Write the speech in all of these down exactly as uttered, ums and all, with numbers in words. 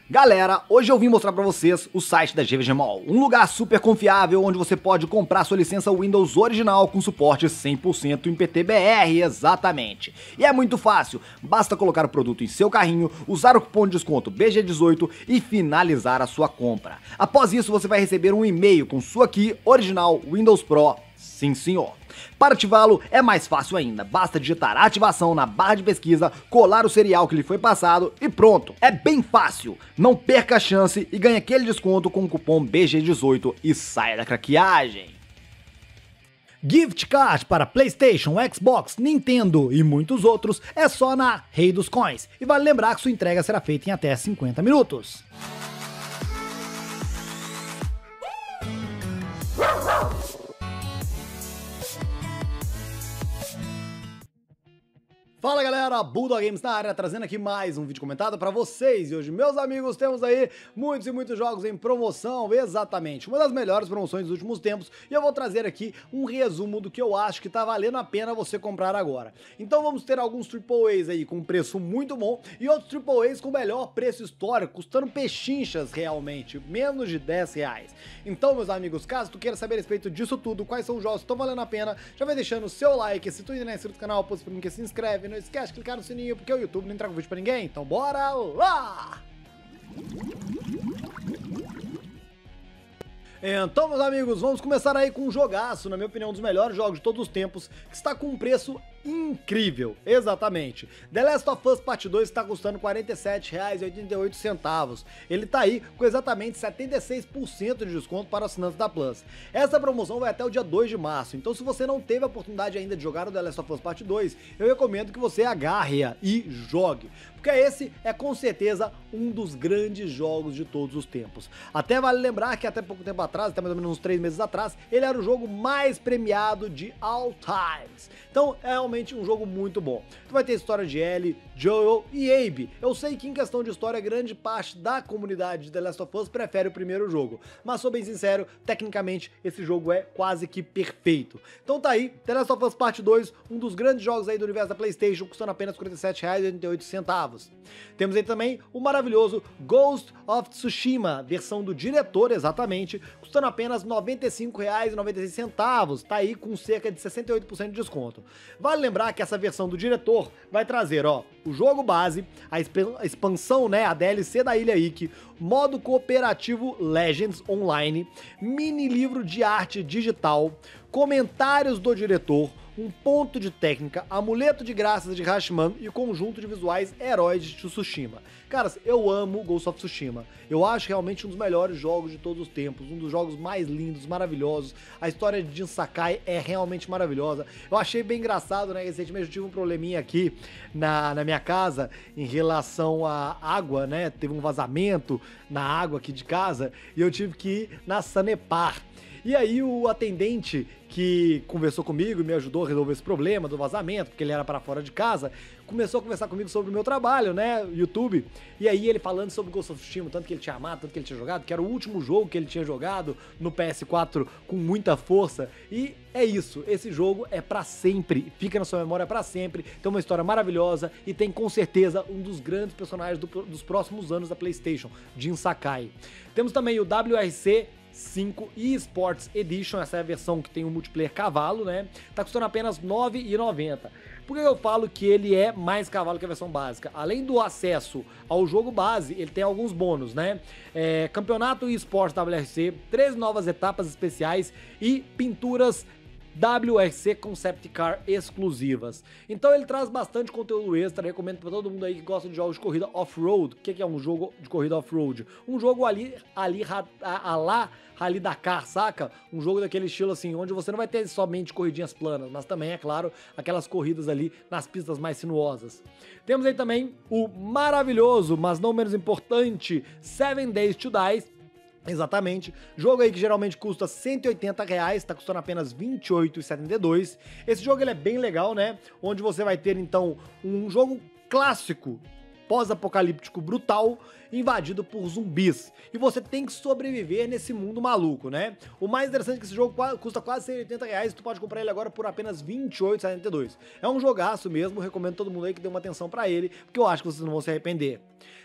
Galera, hoje eu vim mostrar pra vocês o site da G V G Mall, um lugar super confiável onde você pode comprar sua licença Windows original com suporte cem por cento em P T B R, exatamente. E é muito fácil, basta colocar o produto em seu carrinho, usar o cupom de desconto B G dezoito e finalizar a sua compra. Após isso você vai receber um e-mail com sua key original Windows Pro, sim senhor. Para ativá-lo é mais fácil ainda, basta digitar ativação na barra de pesquisa, colar o serial que lhe foi passado e pronto. É bem fácil, não perca a chance e ganhe aquele desconto com o cupom B G dezoito e saia da craqueagem. Gift Card para PlayStation, Xbox, Nintendo e muitos outros é só na Rei dos Coins. E vale lembrar que sua entrega será feita em até cinquenta minutos. Fala galera, Bulldog Games na área, trazendo aqui mais um vídeo comentado pra vocês. E hoje, meus amigos, temos aí muitos e muitos jogos em promoção, exatamente, uma das melhores promoções dos últimos tempos. E eu vou trazer aqui um resumo do que eu acho que tá valendo a pena você comprar agora. Então vamos ter alguns Triple A's aí com preço muito bom e outros Triple A's com melhor preço histórico, custando pechinchas realmente, menos de dez reais. Então, meus amigos, caso tu queira saber a respeito disso tudo, quais são os jogos que estão valendo a pena, já vai deixando o seu like, se tu ainda não é inscrito no canal, posto pra mim que se inscreve, não esquece de clicar no sininho, porque o YouTube não entrega vídeo pra ninguém, então bora lá! Então, meus amigos, vamos começar aí com um jogaço, na minha opinião, um dos melhores jogos de todos os tempos, que está com um preço incrível, exatamente. The Last of Us Part dois está custando quarenta e sete reais e oitenta e oito centavos. Ele tá aí com exatamente setenta e seis por cento de desconto para assinantes da Plus. Essa promoção vai até o dia dois de março, então se você não teve a oportunidade ainda de jogar o The Last of Us Part dois, eu recomendo que você agarre-a e jogue, porque esse é com certeza um dos grandes jogos de todos os tempos. Até vale lembrar que até pouco tempo atrás, até mais ou menos uns três meses atrás, ele era o jogo mais premiado de all times. Então é realmente um jogo muito bom. Tu vai ter história de Ellie, Joel e Abby. Eu sei que em questão de história, grande parte da comunidade de The Last of Us prefere o primeiro jogo, mas sou bem sincero, tecnicamente esse jogo é quase que perfeito. Então tá aí, The Last of Us Part dois, um dos grandes jogos aí do universo da PlayStation, custando apenas quarenta e sete reais e oitenta e oito centavos. Temos aí também o maravilhoso Ghost of Tsushima, versão do diretor, exatamente, custando apenas noventa e cinco reais e noventa e seis centavos, tá aí com cerca de sessenta e oito por cento de desconto. Vale lembrar que essa versão do diretor vai trazer, ó, o jogo base, a expansão, né, a D L C da Ilha Ikki, modo cooperativo Legends Online, mini livro de arte digital, comentários do diretor, um ponto de técnica, amuleto de graças de Rashman e conjunto de visuais heróis de Tsushima. Caras, eu amo Ghost of Tsushima. Eu acho realmente um dos melhores jogos de todos os tempos, um dos jogos mais lindos, maravilhosos. A história de Jin Sakai é realmente maravilhosa. Eu achei bem engraçado, né? Recentemente eu tive um probleminha aqui na, na minha casa em relação à água, né? Teve um vazamento na água aqui de casa e eu tive que ir na Sanepar. E aí o atendente que conversou comigo e me ajudou a resolver esse problema do vazamento, porque ele era para fora de casa, começou a conversar comigo sobre o meu trabalho, né, YouTube, e aí ele falando sobre Ghost of Tsushima, tanto que ele tinha amado, tanto que ele tinha jogado, que era o último jogo que ele tinha jogado no P S quatro com muita força, e é isso, esse jogo é pra sempre, fica na sua memória pra sempre, tem uma história maravilhosa e tem com certeza um dos grandes personagens do, dos próximos anos da PlayStation, Jin Sakai. Temos também o W R C cinco eSports Edition, essa é a versão que tem o multiplayer cavalo, né? Tá custando apenas nove reais e noventa centavos. Por que eu falo que ele é mais cavalo que a versão básica? Além do acesso ao jogo base, ele tem alguns bônus, né? É, Campeonato eSports W R C, três novas etapas especiais e pinturas W R C Concept Car exclusivas. Então ele traz bastante conteúdo extra, recomendo para todo mundo aí que gosta de jogos de corrida off-road. O que é um jogo de corrida off-road? Um jogo ali, ali a, a lá Rally Dakar, saca? Um jogo daquele estilo assim, onde você não vai ter somente corridinhas planas, mas também, é claro, aquelas corridas ali nas pistas mais sinuosas. Temos aí também o maravilhoso, mas não menos importante, Seven Days to Die. Exatamente, jogo aí que geralmente custa cento e oitenta reais, tá custando apenas vinte e oito reais e setenta e dois centavos. Esse jogo ele é bem legal, né? Onde você vai ter então um jogo clássico, pós-apocalíptico brutal, invadido por zumbis. E você tem que sobreviver nesse mundo maluco, né? O mais interessante é que esse jogo custa quase cento e oitenta reais e tu pode comprar ele agora por apenas vinte e oito reais e setenta e dois centavos. É um jogaço mesmo, recomendo todo mundo aí que dê uma atenção pra ele, porque eu acho que vocês não vão se arrepender.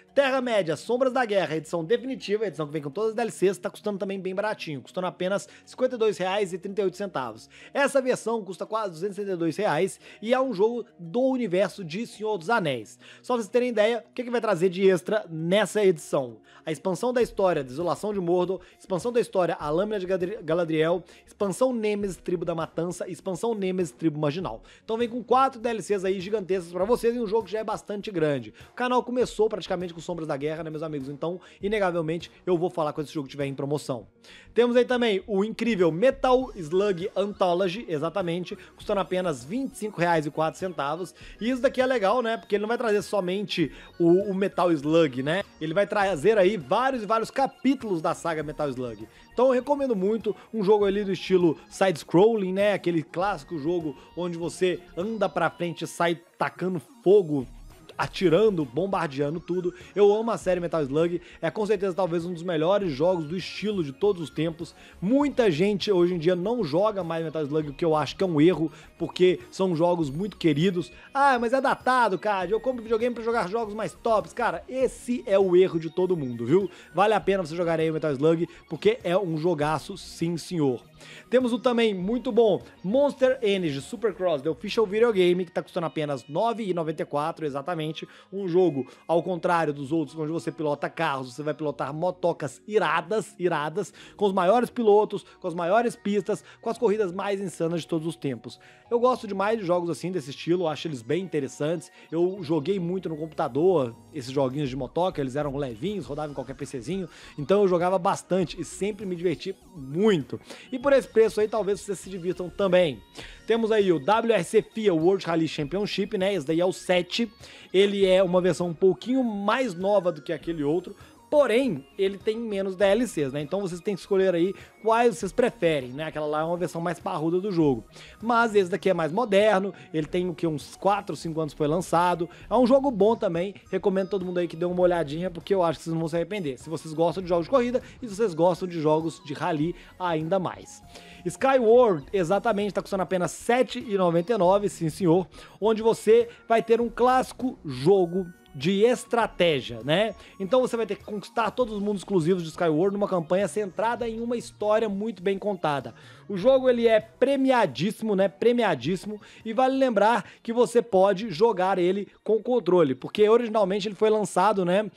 Terra-média, Sombras da Guerra, edição definitiva, edição que vem com todas as D L Cs, tá custando também bem baratinho, custando apenas cinquenta e dois reais e trinta e oito centavos. Essa versão custa quase duzentos e setenta e dois reais e é um jogo do universo de Senhor dos Anéis. Só pra vocês terem ideia, o que, que vai trazer de extra nessa edição? A expansão da história Desolação de Mordor, expansão da história A Lâmina de Galadriel, expansão Nemesis Tribo da Matança, expansão Nemesis Tribo Marginal. Então vem com quatro D L Cs aí gigantescas pra vocês e um jogo que já é bastante grande. O canal começou praticamente com Sombras da Guerra, né, meus amigos? Então, inegavelmente, eu vou falar quando esse jogo estiver em promoção. Temos aí também o incrível Metal Slug Anthology, exatamente, custando apenas vinte e cinco reais e quatro centavos. E isso daqui é legal, né? Porque ele não vai trazer somente o, o Metal Slug, né? Ele vai trazer aí vários e vários capítulos da saga Metal Slug. Então eu recomendo muito um jogo ali do estilo side-scrolling, né? Aquele clássico jogo onde você anda pra frente e sai tacando fogo, atirando, bombardeando tudo. Eu amo a série Metal Slug, é com certeza talvez um dos melhores jogos do estilo de todos os tempos. Muita gente hoje em dia não joga mais Metal Slug, o que eu acho que é um erro, porque são jogos muito queridos. Ah, mas é datado, cara, eu compro videogame pra jogar jogos mais tops. Cara, esse é o erro de todo mundo, viu? Vale a pena você jogar aí o Metal Slug, porque é um jogaço, sim senhor. Temos o também muito bom Monster Energy Supercross, The Official Video Game, que tá custando apenas nove reais e noventa e quatro centavos, exatamente. Um jogo, ao contrário dos outros, onde você pilota carros, você vai pilotar motocas iradas, iradas, com os maiores pilotos, com as maiores pistas, com as corridas mais insanas de todos os tempos. Eu gosto demais de jogos assim, desse estilo, acho eles bem interessantes. Eu joguei muito no computador, esses joguinhos de motoca, eles eram levinhos, rodavam em qualquer PCzinho, então eu jogava bastante e sempre me diverti muito. E por esse preço aí, talvez vocês se divirtam também. Temos aí o W R C F I A World Rally Championship, né? Esse daí é o sete. Ele é uma versão um pouquinho mais nova do que aquele outro, porém, ele tem menos D L Cs, né? Então vocês têm que escolher aí quais vocês preferem, né? Aquela lá é uma versão mais parruda do jogo. Mas esse daqui é mais moderno, ele tem o que, uns quatro, cinco anos foi lançado. É um jogo bom também, recomendo todo mundo aí que dê uma olhadinha, porque eu acho que vocês não vão se arrepender. Se vocês gostam de jogos de corrida e se vocês gostam de jogos de rally, ainda mais. Skyward, exatamente, está custando apenas sete reais e noventa e nove centavos, sim senhor, onde você vai ter um clássico jogo de estratégia, né? Então você vai ter que conquistar todos os mundos exclusivos de Skyward numa campanha centrada em uma história muito bem contada. O jogo ele é premiadíssimo, né? Premiadíssimo, e vale lembrar que você pode jogar ele com controle, porque originalmente ele foi lançado, né,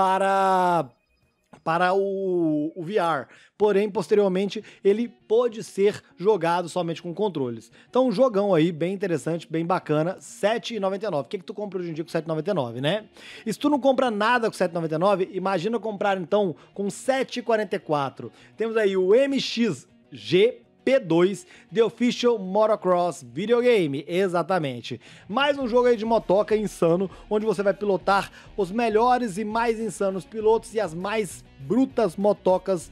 para para o, o V R, porém, posteriormente, ele pode ser jogado somente com controles. Então, um jogão aí, bem interessante, bem bacana, sete reais e noventa e nove centavos. O que que tu compra hoje em dia com sete reais e noventa e nove centavos, né? E se tu não compra nada com sete reais e noventa e nove centavos, imagina comprar, então, com sete reais e quarenta e quatro centavos. Temos aí o M X G P dois, The Official Motocross Videogame, exatamente. Mais um jogo aí de motoca insano, onde você vai pilotar os melhores e mais insanos pilotos e as mais brutas motocas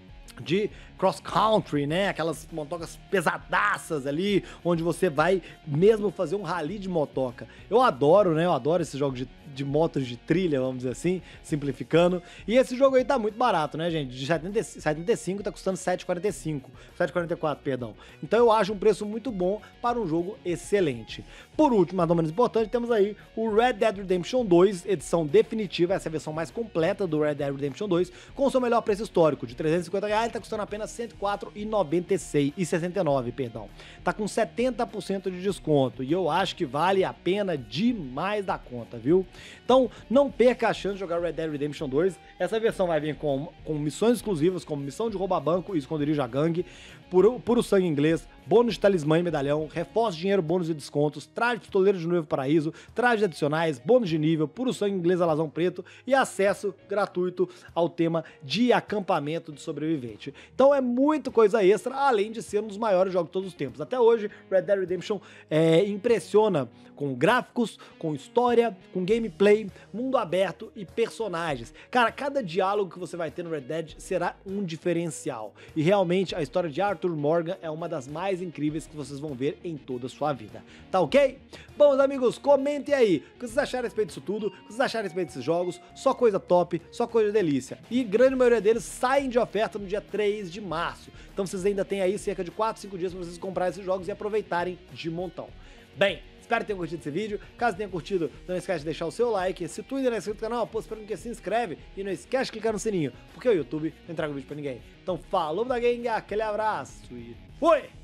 de cross country, né? Aquelas motocas pesadaças ali, onde você vai mesmo fazer um rally de motoca. Eu adoro, né? Eu adoro esses jogos de, de motos de trilha, vamos dizer assim, simplificando. E esse jogo aí tá muito barato, né, gente? De setenta e cinco tá custando sete reais e quarenta e cinco centavos. sete reais e quarenta e quatro centavos, perdão. Então eu acho um preço muito bom para um jogo excelente. Por último, mas não menos importante, temos aí o Red Dead Redemption dois, edição definitiva, essa é a versão mais completa do Red Dead Redemption dois, com o seu melhor preço histórico, de trezentos e cinquenta reais, tá custando apenas cento e quatro reais e noventa e seis e sessenta e nove, perdão. Tá com setenta por cento de desconto e eu acho que vale a pena demais da conta, viu? Então, não perca a chance de jogar Red Dead Redemption dois. Essa versão vai vir com, com missões exclusivas, como missão de roubar banco e esconderijo a gangue, puro, puro sangue inglês, bônus de talismã e medalhão, reforço de dinheiro, bônus de descontos, traje de pistoleiro de Novo Paraíso, trajes adicionais, bônus de nível, puro sangue inglês alazão preto e acesso gratuito ao tema de acampamento de sobrevivente. Então é muito coisa extra, além de ser um dos maiores jogos de todos os tempos. Até hoje, Red Dead Redemption é, impressiona com gráficos, com história, com gameplay, mundo aberto e personagens. Cara, cada diálogo que você vai ter no Red Dead será um diferencial. E realmente a história de Arthur Morgan é uma das mais incríveis que vocês vão ver em toda a sua vida. Tá ok? Bom, meus amigos, comentem aí o que vocês acharam a respeito disso tudo, o que vocês acharam a respeito desses jogos, só coisa top, só coisa delícia. E grande maioria deles saem de oferta no dia três de março. Então vocês ainda têm aí cerca de quatro, cinco dias para vocês comprarem esses jogos e aproveitarem de montão. Bem, Espero que tenham curtido esse vídeo. Caso tenha curtido, não esquece de deixar o seu like. Se tu ainda não é inscrito no canal, pô, esperando que se inscreve. E não esquece de clicar no sininho, porque o YouTube não entrega vídeo pra ninguém. Então falou da gang, aquele abraço e fui!